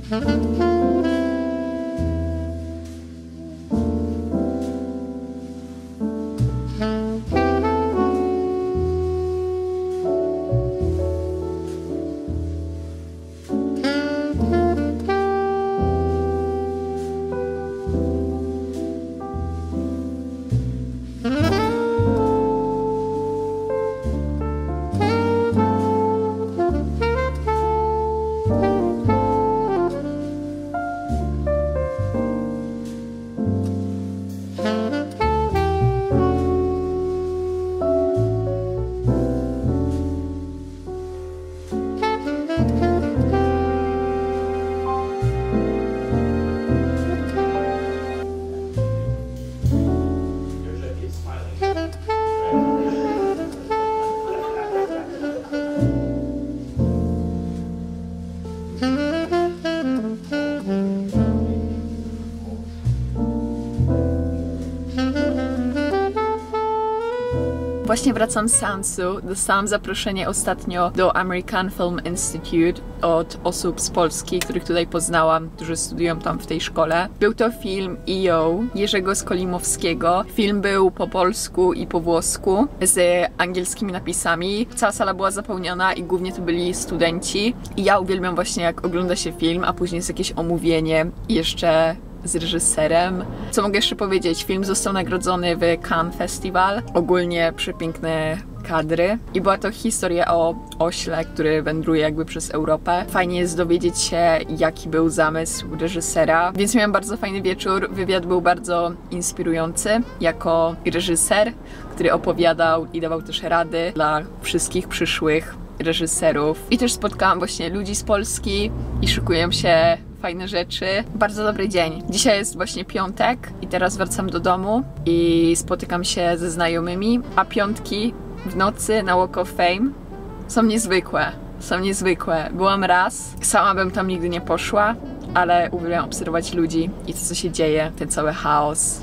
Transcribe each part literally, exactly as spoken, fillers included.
Właśnie wracam z seansu. Dostałam zaproszenie ostatnio do American Film Institute od osób z Polski, których tutaj poznałam, którzy studiują tam w tej szkole. Był to film E O Jerzego Skolimowskiego. Film był po polsku i po włosku z angielskimi napisami. Cała sala była zapełniona i głównie to byli studenci. I ja uwielbiam właśnie, jak ogląda się film, a później jest jakieś omówienie i jeszcze z reżyserem. Co mogę jeszcze powiedzieć? Film został nagrodzony w Cannes Festival. Ogólnie przepiękne kadry. I była to historia o ośle, który wędruje jakby przez Europę. Fajnie jest dowiedzieć się, jaki był zamysł reżysera. Więc miałam bardzo fajny wieczór. Wywiad był bardzo inspirujący jako reżyser, który opowiadał i dawał też rady dla wszystkich przyszłych reżyserów. I też spotkałam właśnie ludzi z Polski i szykują się fajne rzeczy. Bardzo dobry dzień. Dzisiaj jest właśnie piątek i teraz wracam do domu i spotykam się ze znajomymi, a piątki w nocy na Walk of Fame są niezwykłe. Są niezwykłe. Byłam raz, sama bym tam nigdy nie poszła, ale uwielbiam obserwować ludzi i to, co się dzieje, ten cały chaos.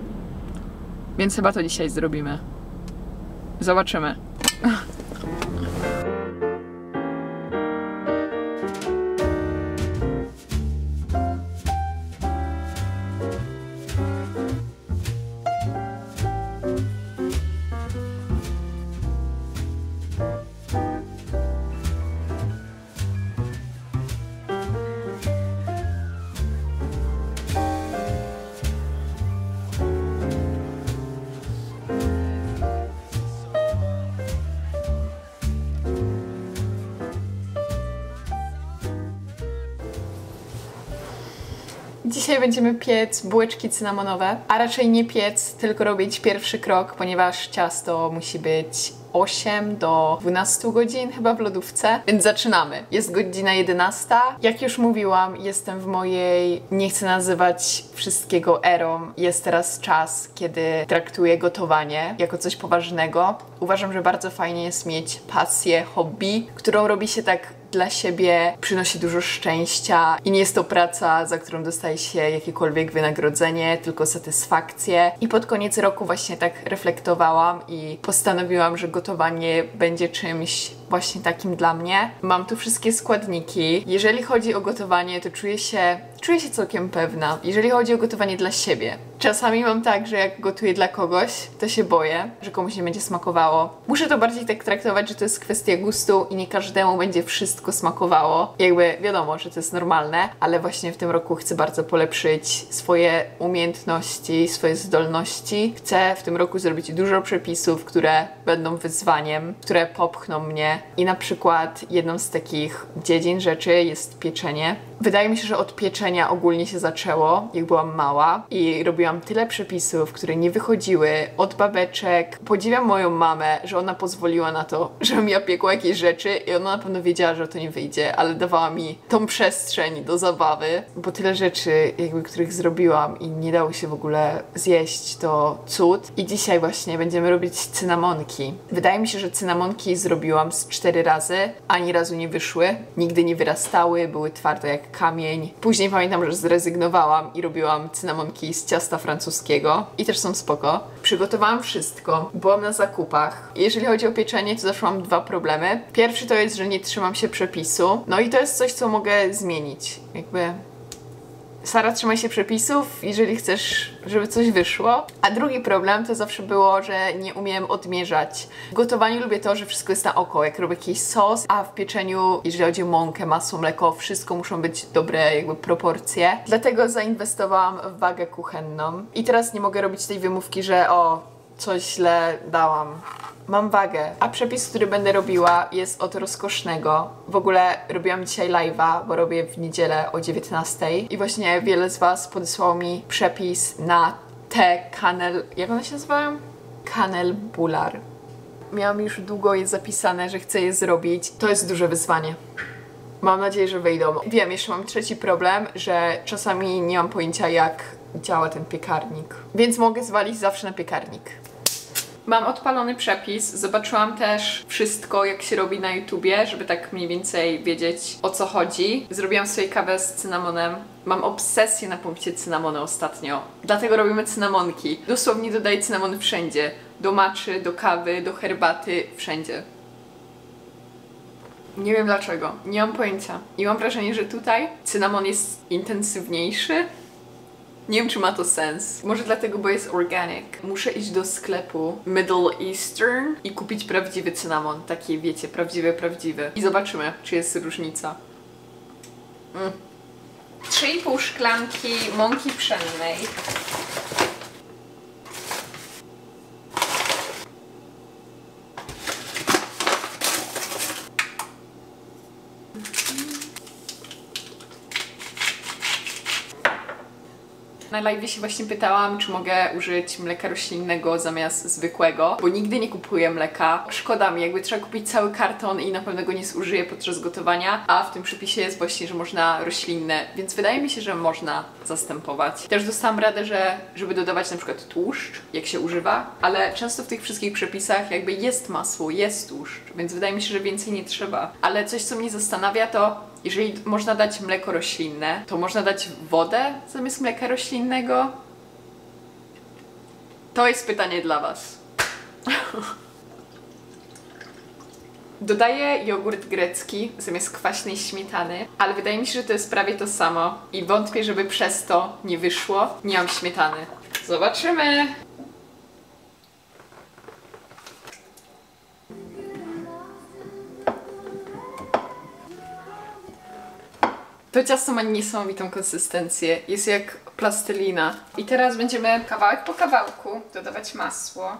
Więc chyba to dzisiaj zrobimy. Zobaczymy. Dzisiaj będziemy piec bułeczki cynamonowe, a raczej nie piec, tylko robić pierwszy krok, ponieważ ciasto musi być osiem do dwunastu godzin chyba w lodówce, więc zaczynamy. Jest godzina jedenasta. Jak już mówiłam, jestem w mojej, nie chcę nazywać wszystkiego erą. Jest teraz czas, kiedy traktuję gotowanie jako coś poważnego. Uważam, że bardzo fajnie jest mieć pasję, hobby, którą robi się tak dla siebie, przynosi dużo szczęścia i nie jest to praca, za którą dostaje się jakiekolwiek wynagrodzenie, tylko satysfakcję. I pod koniec roku właśnie tak reflektowałam i postanowiłam, że gotowanie będzie czymś właśnie takim dla mnie. Mam tu wszystkie składniki. Jeżeli chodzi o gotowanie, to czuję się, czuję się całkiem pewna. Jeżeli chodzi o gotowanie dla siebie. Czasami mam tak, że jak gotuję dla kogoś, to się boję, że komuś nie będzie smakowało. Muszę to bardziej tak traktować, że to jest kwestia gustu i nie każdemu będzie wszystko smakowało. Jakby wiadomo, że to jest normalne, ale właśnie w tym roku chcę bardzo polepszyć swoje umiejętności, swoje zdolności. Chcę w tym roku zrobić dużo przepisów, które będą wyzwaniem, które popchną mnie. I na przykład jedną z takich dziedzin rzeczy jest pieczenie. Wydaje mi się, że od pieczenia ogólnie się zaczęło, jak byłam mała i robiłam tyle przepisów, które nie wychodziły od babeczek. Podziwiam moją mamę, że ona pozwoliła na to, żebym ja piekła jakieś rzeczy i ona na pewno wiedziała, że to nie wyjdzie, ale dawała mi tą przestrzeń do zabawy, bo tyle rzeczy, jakby, których zrobiłam i nie dało się w ogóle zjeść, to cud. I dzisiaj właśnie będziemy robić cynamonki. Wydaje mi się, że cynamonki zrobiłam z cztery razy, ani razu nie wyszły, nigdy nie wyrastały, były twarde jak jak kamień. Później pamiętam, że zrezygnowałam i robiłam cynamonki z ciasta francuskiego i też są spoko. Przygotowałam wszystko, byłam na zakupach. Jeżeli chodzi o pieczenie, to zawsze mam dwa problemy. Pierwszy to jest, że nie trzymam się przepisu. No i to jest coś, co mogę zmienić. Jakby... Sara, trzymaj się przepisów, jeżeli chcesz, żeby coś wyszło. A drugi problem to zawsze było, że nie umiem odmierzać. W gotowaniu lubię to, że wszystko jest na oko, jak robię jakiś sos, a w pieczeniu, jeżeli chodzi o mąkę, masło, mleko, wszystko muszą być dobre jakby proporcje. Dlatego zainwestowałam w wagę kuchenną. I teraz nie mogę robić tej wymówki, że o, coś źle dałam. Mam wagę, a przepis, który będę robiła, jest od rozkosznego. W ogóle robiłam dzisiaj live'a, bo robię w niedzielę o dziewiętnastej i właśnie wiele z was podesłało mi przepis na te kanel... jak one się nazywają? Kanel bular. Miałam już długo je zapisane, że chcę je zrobić. To jest duże wyzwanie. Mam nadzieję, że wyjdą. Wiem, jeszcze mam trzeci problem, że czasami nie mam pojęcia, jak działa ten piekarnik. Więc mogę zwalić zawsze na piekarnik. Mam odpalony przepis, zobaczyłam też wszystko, jak się robi na YouTubie, żeby tak mniej więcej wiedzieć, o co chodzi. Zrobiłam sobie kawę z cynamonem. Mam obsesję na punkcie cynamonu ostatnio, dlatego robimy cynamonki. Dosłownie dodaję cynamon wszędzie. Do matchy, do kawy, do herbaty, wszędzie. Nie wiem dlaczego, nie mam pojęcia. I mam wrażenie, że tutaj cynamon jest intensywniejszy. Nie wiem, czy ma to sens. Może dlatego, bo jest organic. Muszę iść do sklepu Middle Eastern i kupić prawdziwy cynamon. Taki, wiecie, prawdziwy, prawdziwy. I zobaczymy, czy jest różnica. Mm. trzy i pół szklanki mąki pszennej. Na live się właśnie pytałam, czy mogę użyć mleka roślinnego zamiast zwykłego, bo nigdy nie kupuję mleka. Szkoda mi, jakby trzeba kupić cały karton i na pewno go nie zużyję podczas gotowania, a w tym przepisie jest właśnie, że można roślinne, więc wydaje mi się, że można zastępować. Też dostałam radę, że żeby dodawać na przykład tłuszcz, jak się używa, ale często w tych wszystkich przepisach jakby jest masło, jest tłuszcz, więc wydaje mi się, że więcej nie trzeba. Ale coś, co mnie zastanawia, to jeżeli można dać mleko roślinne, to można dać wodę zamiast mleka roślinnego? To jest pytanie dla was. Dodaję jogurt grecki zamiast kwaśnej śmietany, ale wydaje mi się, że to jest prawie to samo i wątpię, żeby przez to nie wyszło. Nie mam śmietany. Zobaczymy! To ciasto ma niesamowitą konsystencję, jest jak plastelina. I teraz będziemy kawałek po kawałku dodawać masło.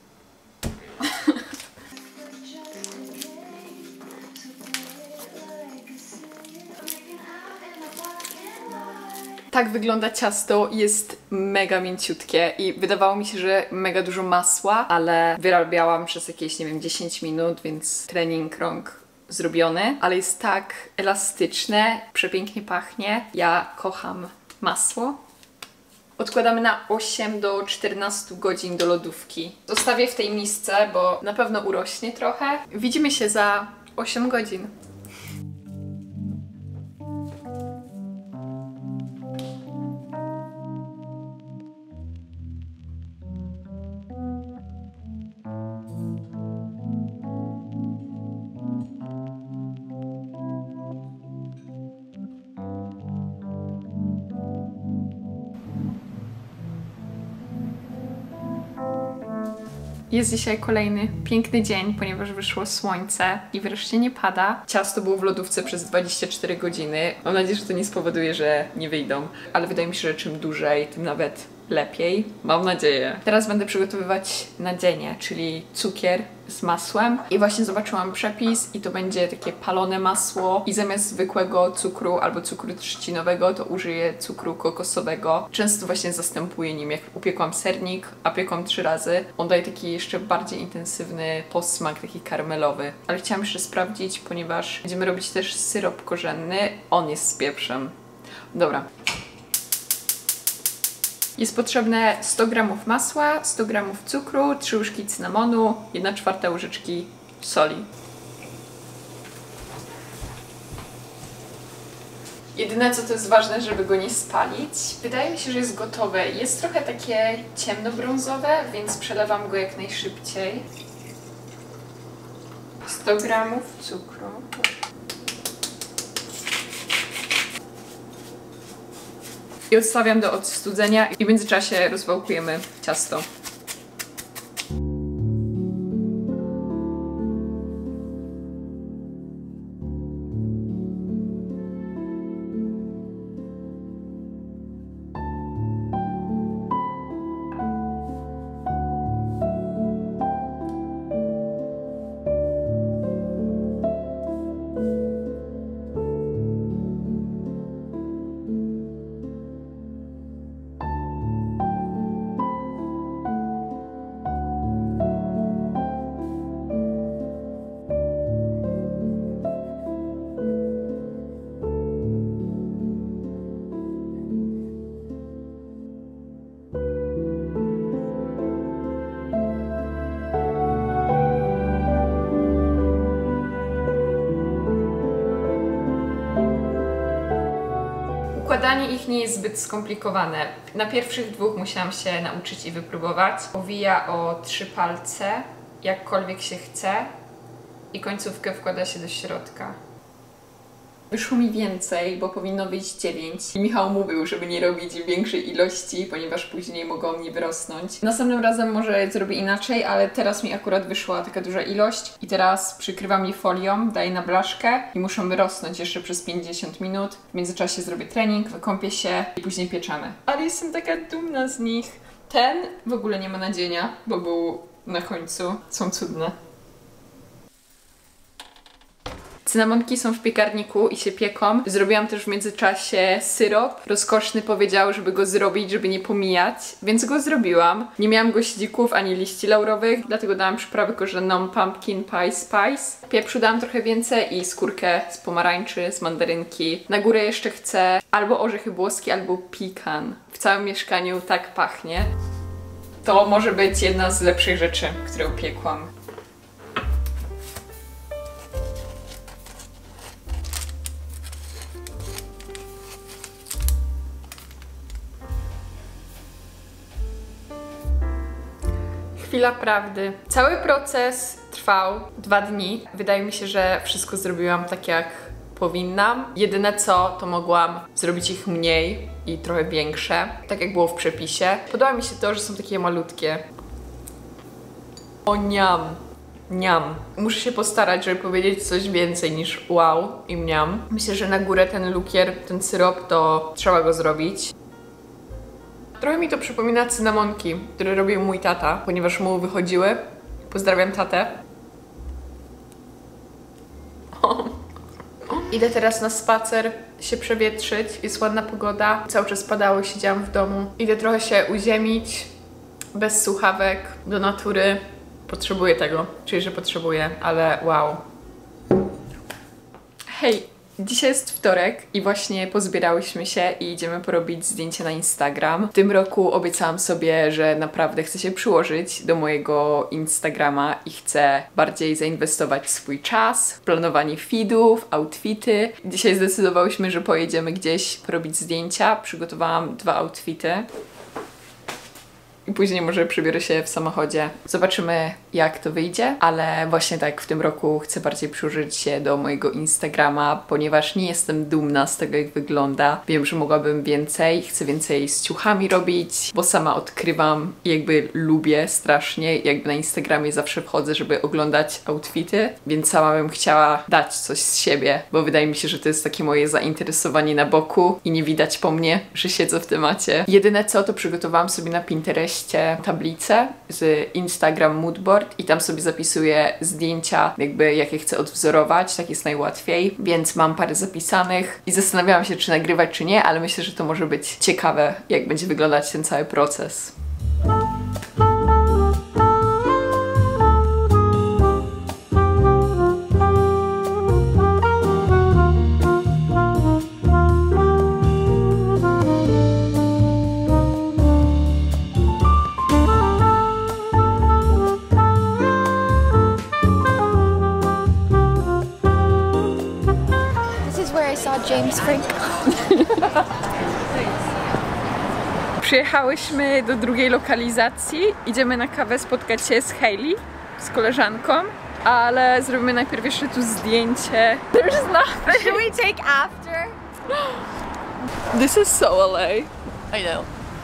Tak wygląda ciasto, jest mega mięciutkie i wydawało mi się, że mega dużo masła, ale wyrabiałam przez jakieś, nie wiem, dziesięć minut, więc trening rąk zrobiony, ale jest tak elastyczne, przepięknie pachnie. Ja kocham masło. Odkładamy na osiem do czternastu godzin do lodówki. Zostawię w tej misce, bo na pewno urośnie trochę. Widzimy się za osiem godzin. Jest dzisiaj kolejny piękny dzień, ponieważ wyszło słońce i wreszcie nie pada. Ciasto było w lodówce przez dwadzieścia cztery godziny. Mam nadzieję, że to nie spowoduje, że nie wyjdą, ale wydaje mi się, że czym dłużej, tym nawet lepiej. Mam nadzieję. Teraz będę przygotowywać nadzienie, czyli cukier z masłem. I właśnie zobaczyłam przepis i to będzie takie palone masło i zamiast zwykłego cukru albo cukru trzcinowego to użyję cukru kokosowego. Często właśnie zastępuję nim, jak upiekłam sernik, a piekłam trzy razy. On daje taki jeszcze bardziej intensywny posmak, taki karmelowy. Ale chciałam jeszcze sprawdzić, ponieważ będziemy robić też syrop korzenny. On jest z pieprzem. Dobra. Jest potrzebne sto gramów masła, sto gramów cukru, trzy łyżki cynamonu, jedna czwarta łyżeczki soli. Jedyne co to jest ważne, żeby go nie spalić. Wydaje mi się, że jest gotowe. Jest trochę takie ciemnobrązowe, więc przelewam go jak najszybciej. sto gramów cukru. I odstawiam do odstudzenia i w międzyczasie rozwałkujemy ciasto. Układanie ich nie jest zbyt skomplikowane. Na pierwszych dwóch musiałam się nauczyć i wypróbować. Owija o trzy palce, jakkolwiek się chce i końcówkę wkłada się do środka. Wyszło mi więcej, bo powinno wyjść dziewięć. I Michał mówił, żeby nie robić większej ilości, ponieważ później mogą mi wyrosnąć. Następnym razem może zrobię inaczej, ale teraz mi akurat wyszła taka duża ilość. I teraz przykrywam je folią, daję na blaszkę i muszą wyrosnąć jeszcze przez pięćdziesiąt minut. W międzyczasie zrobię trening, wykąpię się i później pieczemy. Ale jestem taka dumna z nich. Ten w ogóle nie ma nadzienia, bo był na końcu. Są cudne. Cynamonki są w piekarniku i się pieką. Zrobiłam też w międzyczasie syrop. Rozkoszny powiedział, żeby go zrobić, żeby nie pomijać, więc go zrobiłam. Nie miałam goździków ani liści laurowych, dlatego dałam przyprawę korzenną pumpkin pie spice. Pieprzu dałam trochę więcej i skórkę z pomarańczy, z mandarynki. Na górę jeszcze chcę albo orzechy włoskie, albo pecan. W całym mieszkaniu tak pachnie. To może być jedna z lepszych rzeczy, które upiekłam. Chwila prawdy. Cały proces trwał dwa dni. Wydaje mi się, że wszystko zrobiłam tak jak powinnam. Jedyne co, to mogłam zrobić ich mniej i trochę większe, tak jak było w przepisie. Podoba mi się to, że są takie malutkie. O niam. Niam. Muszę się postarać, żeby powiedzieć coś więcej niż wow i mniam. Myślę, że na górę ten lukier, ten syrop, to trzeba go zrobić. Trochę mi to przypomina cynamonki, które robił mój tata, ponieważ mu wychodziły. Pozdrawiam tatę. Idę teraz na spacer, się przewietrzyć, jest ładna pogoda. Cały czas padało, siedziałam w domu. Idę trochę się uziemić, bez słuchawek, do natury. Potrzebuję tego, czuję, że potrzebuję, ale wow. Hej! Dzisiaj jest wtorek i właśnie pozbierałyśmy się i idziemy porobić zdjęcie na Instagram. W tym roku obiecałam sobie, że naprawdę chcę się przyłożyć do mojego Instagrama i chcę bardziej zainwestować w swój czas, w planowanie feedów, outfity. Dzisiaj zdecydowałyśmy, że pojedziemy gdzieś porobić zdjęcia. Przygotowałam dwa outfity. I później może przebiorę się w samochodzie. Zobaczymy, jak to wyjdzie, ale właśnie tak w tym roku chcę bardziej przyłożyć się do mojego Instagrama, ponieważ nie jestem dumna z tego, jak wygląda. Wiem, że mogłabym więcej, chcę więcej z ciuchami robić, bo sama odkrywam i jakby lubię strasznie, jakby na Instagramie zawsze wchodzę, żeby oglądać outfity, więc sama bym chciała dać coś z siebie, bo wydaje mi się, że to jest takie moje zainteresowanie na boku i nie widać po mnie, że siedzę w temacie. Jedyne co, to przygotowałam sobie na Pinterestie tablicę z Instagram Moodboard i tam sobie zapisuję zdjęcia, jakby jakie chcę odwzorować, tak jest najłatwiej, więc mam parę zapisanych i zastanawiałam się, czy nagrywać, czy nie, ale myślę, że to może być ciekawe, jak będzie wyglądać ten cały proces. James Franco. Przyjechałyśmy do drugiej lokalizacji. Idziemy na kawę spotkać się z Hailey, z koleżanką, ale zrobimy najpierw jeszcze tu zdjęcie. There's nothing. Should we take after? This is so L A. I know.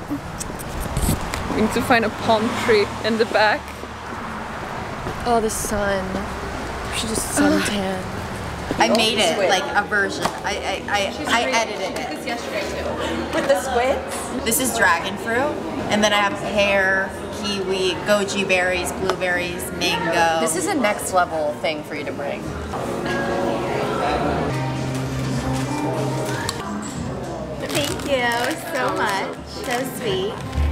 We need to find a palm tree in the back. Oh, the sun. We should just suntan. I made it Squid. like a version. I I, I, I edited it. This yesterday too. With the squids? This is dragon fruit. And then I have pear, kiwi, goji berries, blueberries, mango. This is a next level thing for you to bring. Thank you so much. So sweet.